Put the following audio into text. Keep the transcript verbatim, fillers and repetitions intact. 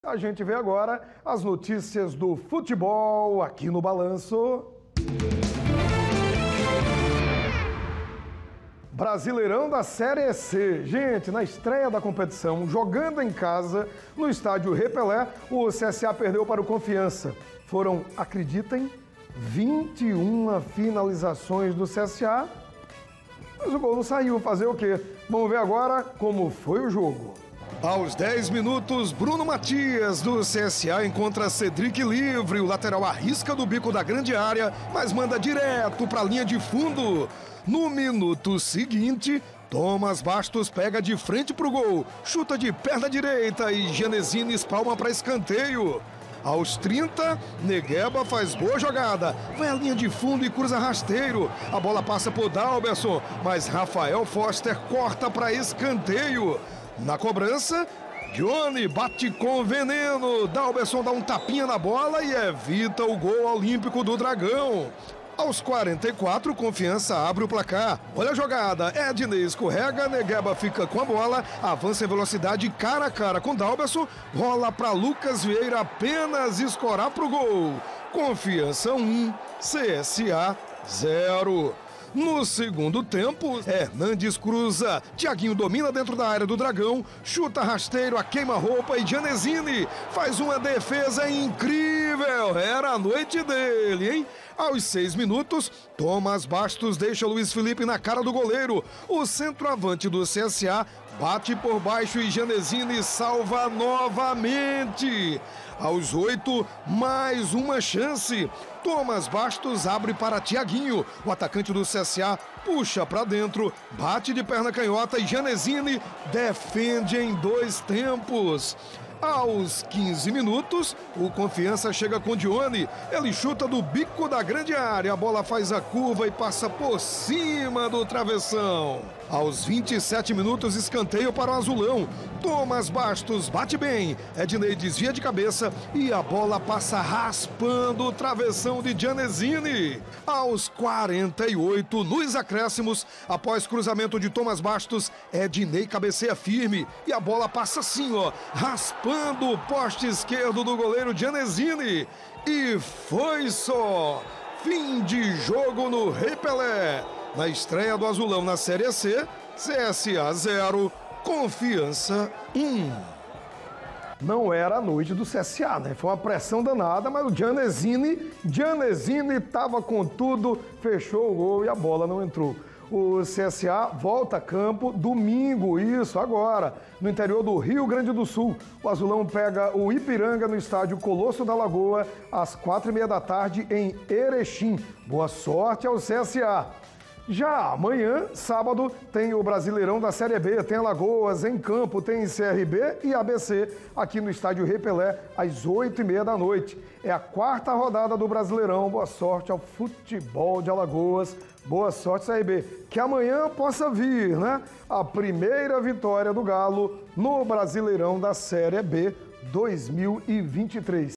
A gente vê agora as notícias do futebol aqui no Balanço. Brasileirão da Série C. Gente, na estreia da competição, jogando em casa, no estádio Repelé, o C S A perdeu para o Confiança. Foram, acreditem, vinte e uma finalizações do C S A, mas o gol não saiu. Fazer o quê? Vamos ver agora como foi o jogo. Aos dez minutos, Bruno Matias, do C S A, encontra Cedric livre. O lateral arrisca do bico da grande área, mas manda direto para a linha de fundo. No minuto seguinte, Thomas Bastos pega de frente para o gol, chuta de perna direita e Genesini espalma para escanteio. Aos trinta, Negueba faz boa jogada, vai à linha de fundo e cruza rasteiro. A bola passa por Dalberson, mas Rafael Foster corta para escanteio. Na cobrança, Johnny bate com veneno. Dalberson dá um tapinha na bola e evita o gol olímpico do Dragão. Aos quarenta e quatro, Confiança abre o placar. Olha a jogada, Ednei escorrega, Negueba fica com a bola, avança em velocidade cara a cara com Dalberson, rola para Lucas Vieira apenas escorar para o gol. Confiança um, C S A zero. No segundo tempo, Hernandes cruza, Thiaguinho domina dentro da área do Dragão, chuta rasteiro a queima-roupa e Genesini faz uma defesa incrível. Era a noite dele, hein? Aos seis minutos, Thomas Bastos deixa Luiz Felipe na cara do goleiro. O centroavante do C S A bate por baixo e Genesini salva novamente. Aos oito, mais uma chance. Thomas Bastos abre para Thiaguinho. O atacante do C S A puxa para dentro, bate de perna canhota e Genesini defende em dois tempos. Aos quinze minutos, o Confiança chega com Dione. Ele chuta do bico da grande área. A bola faz a curva e passa por cima do travessão. Aos vinte e sete minutos, escanteio para o Azulão. Thomas Bastos bate bem. Ednei desvia de cabeça e a bola passa raspando o travessão de Genesini. Aos quarenta e oito, nos acréscimos, após cruzamento de Thomas Bastos, Ednei cabeceia firme e a bola passa assim, ó, raspando o poste esquerdo do goleiro Genesini. E foi só. Fim de jogo no Repelé. Na estreia do Azulão na Série C, C S A zero, Confiança um. Não era a noite do C S A, né? Foi uma pressão danada, mas o Genesini, Genesini estava com tudo, fechou o gol e a bola não entrou. O C S A volta a campo domingo, isso, agora, no interior do Rio Grande do Sul. O Azulão pega o Ipiranga no estádio Colosso da Lagoa, às quatro e meia da tarde, em Erechim. Boa sorte ao C S A. Já amanhã, sábado, tem o Brasileirão da Série B, tem Alagoas em campo, tem C R B e A B C aqui no estádio Repelé, às oito e meia da noite. É a quarta rodada do Brasileirão. Boa sorte ao futebol de Alagoas, boa sorte C R B. Que amanhã possa vir, né? A primeira vitória do Galo no Brasileirão da Série B dois mil e vinte e três.